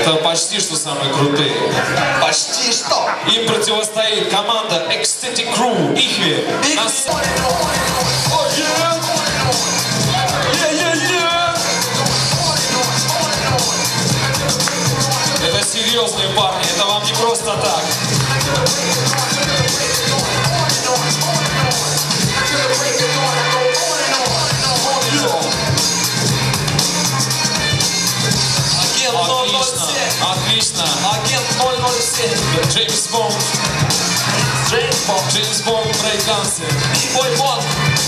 Это почти что самые крутые. Почти что. Им противостоит команда Ecstatic Crew. Ихве. Это серьезные парни, это вам не просто так. Агент 007. Отлично. Агент 007. Джеймс Бонд. Джеймс Бонд брейк-дансы. Бой Бонд.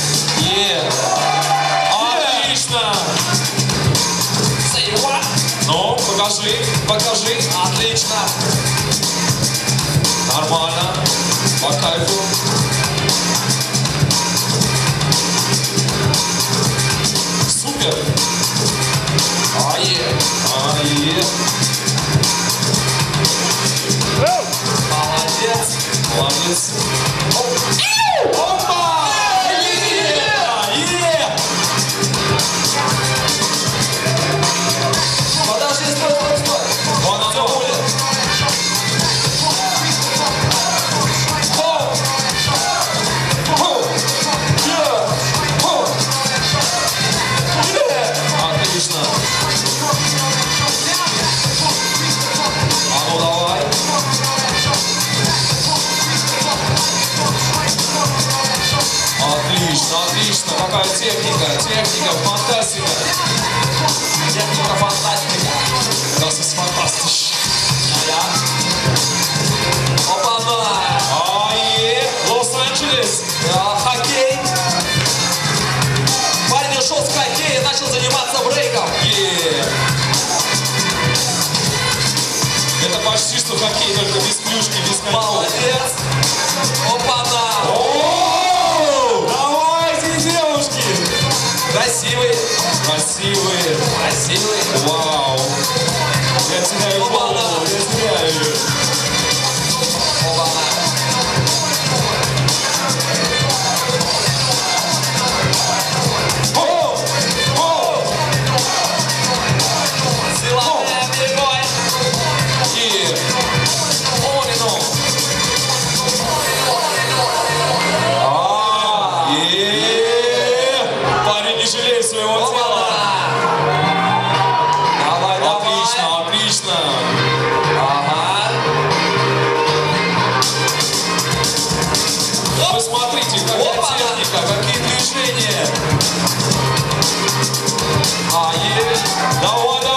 Отлично. Say what? Ну, покажи. Отлично. Нормально. По кайфу. Супер. Молодец. Опа! Подожди, стой. Вон оно будет. Отлично. А ну давай. Отлично. Какая техника, фантастика. Техника фантастика. Das ist fantastisch. Опа-на. Лос-Анджелес. Хоккей. Парень ушел с хоккея и начал заниматься брейком. Это почти что хоккей, только без клюшки, без конька. Молодец. Опа-на. Давайте, девушки. Красивый. Вау. Я теряю голову, ее. Опа-на. Силовая бегой. Парень, не жалей своего тела. Давай. Отлично. Ага. Вы смотрите, какая техника, какие движения. Давай.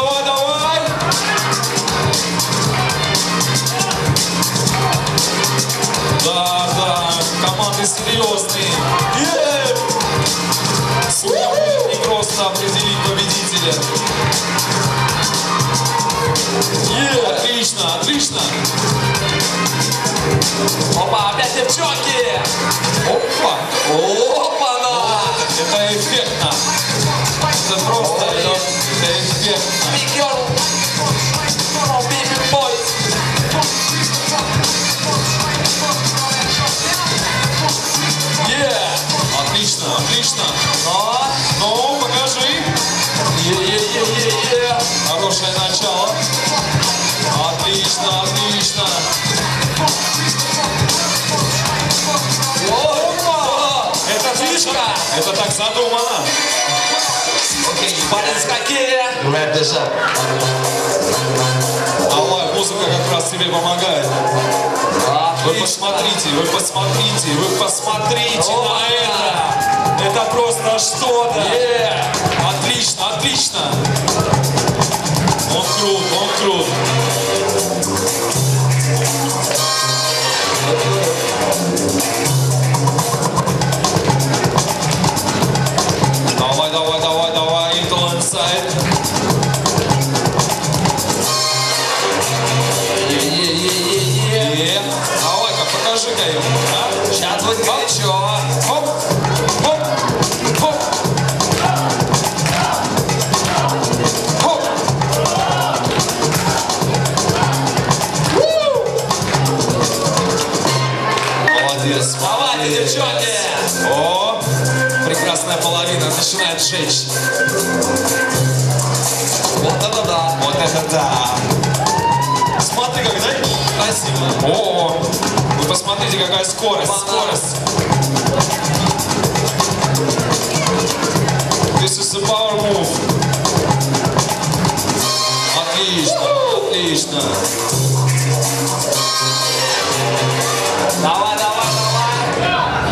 Да, команды серьезные. Судья будет непросто определить победителя. Отлично. Опа, опять девчонки. Опа-на. Это эффектно. Это просто эффектно. Big girl. Baby boy. Отлично. Ну, покажи. Хорошее начало. Отлично. Опа! Это фишка. Это так задумано. Парень с хоккея. Аллах, музыка как раз тебе помогает. Вы посмотрите на это. Это просто что-то. Отлично. Он крут. Давай, Into Inside. Давай-ка, покажи-ка ему, а? Сейчас будет горячо. Хоп. Молодец. Давайте, девчонки. О, прекрасная половина начинает жечь. Вот это да. Вот это да. Смотри, как, да? Красиво. О, вы посмотрите, какая скорость, скорость. This is the power move. Отлично, отлично. Давай, давай, давай.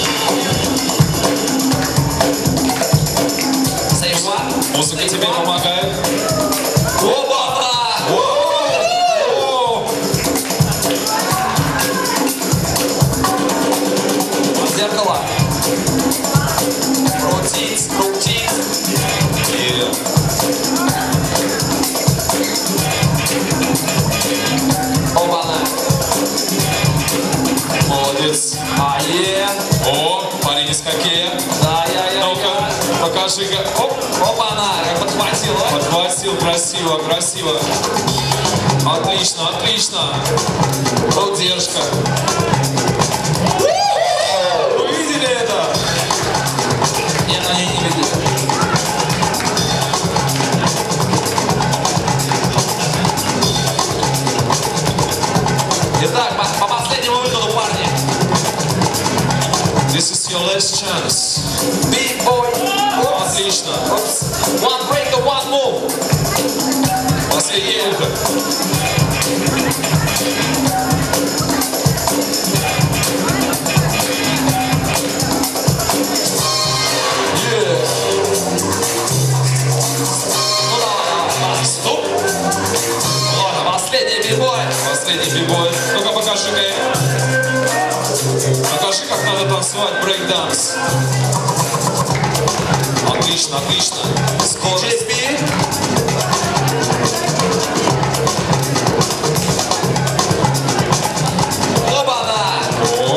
Say what? Музыка тебе помогает. Опа! О! Зеркало. Крутить, крутить. Опа-на. Молодец. О, парень из хоккея. Да, я. Ну-ка, покажи-ка. Оп, Опа-на, как подхватила. подхватил, красиво, красиво. Отлично, отлично. Поддержка. Вы видели это? Нет, они не видели. Итак, по последнему выходу, парни. This is your last chance. Big boy. Отлично. One break, one move. Последний выход. Ну давай. Стоп. Ладно, последний бибой. Последний бибой. Ну-ка покажи-ка. Покажи, как надо танцевать брейк-данс. Отлично, отлично. Скорость. JSP. Оба-на. О.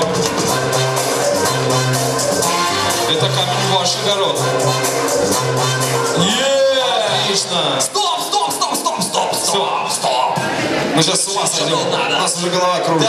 Это камень в ваш огород. Отлично. Стоп, стоп, стоп, стоп, стоп, стоп, стоп. Мы сейчас с ума сойдем. Не надо. У нас уже голова кружится.